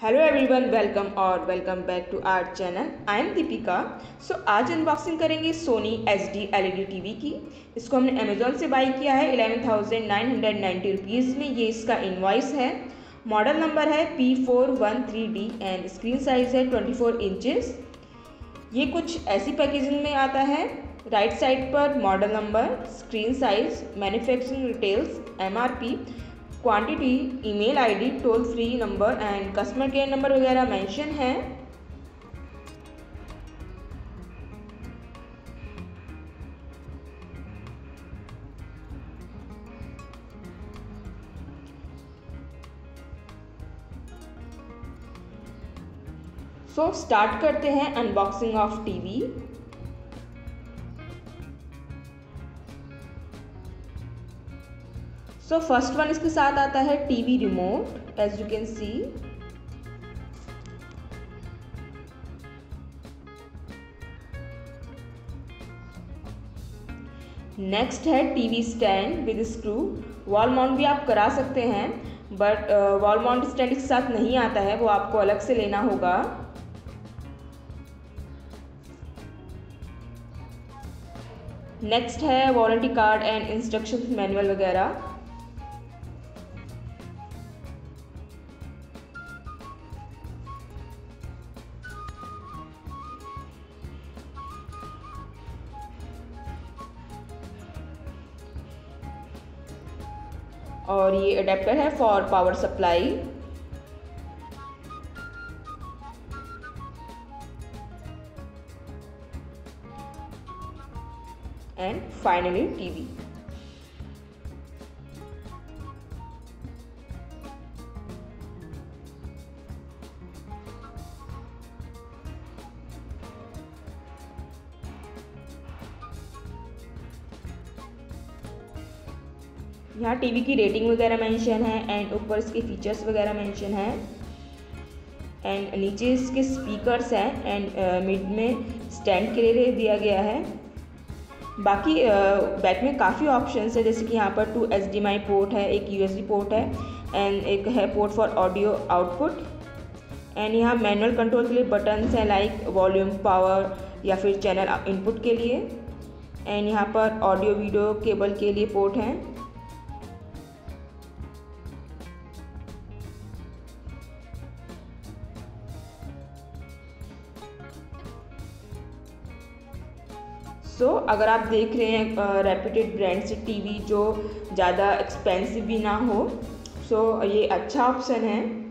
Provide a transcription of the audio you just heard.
Hello everyone, welcome back to our channel. I am Deepika. आज unboxing करेंगे Soni HD LED TV की। इसको हमने अमेज़ॉन से बाई किया है 11,990 रुपीज़ में। ये इसका इनवॉइस है। मॉडल नंबर है P413D एंड स्क्रीन साइज़ है 24 इंचेस। ये कुछ ऐसी पैकेजिंग में आता है। राइट साइड पर model number, screen size, manufacturing details, MRP, quantity, email ID, toll free number and customer care number वगैरह मेंशन है। स्टार्ट करते हैं unboxing of TV. First one इसके साथ आता है TV remote, as you can see. Next है TV stand with screw. Wall mount भी आप करा सकते हैं, बट वॉल माउंट स्टैंड इसके साथ नहीं आता है, वो आपको अलग से लेना होगा। नेक्स्ट है warranty card and instruction manual वगैरह। और ये अडेप्टर है for power supply. And finally TV. यहाँ टीवी की रेटिंग वगैरह मेंशन है एंड ऊपर इसके फीचर्स वगैरह मेंशन है एंड नीचे इसके स्पीकर्स हैं एंड मिड में स्टैंड के लिए दिया गया है। बाकी बैक में काफ़ी ऑप्शंस है, जैसे कि यहाँ पर 2 HDMI पोर्ट है, एक USB पोर्ट है एंड एक है port for audio output. And यहाँ मैनुअल कंट्रोल के लिए बटन्स हैं, लाइक वॉल्यूम, पावर या फिर चैनल इनपुट के लिए। एंड यहाँ पर ऑडियो वीडियो केबल के लिए पोर्ट हैं। अगर आप देख रहे हैं रेप्यूटेड ब्रांड से टीवी जो ज़्यादा एक्सपेंसिव भी ना हो, ये अच्छा ऑप्शन है।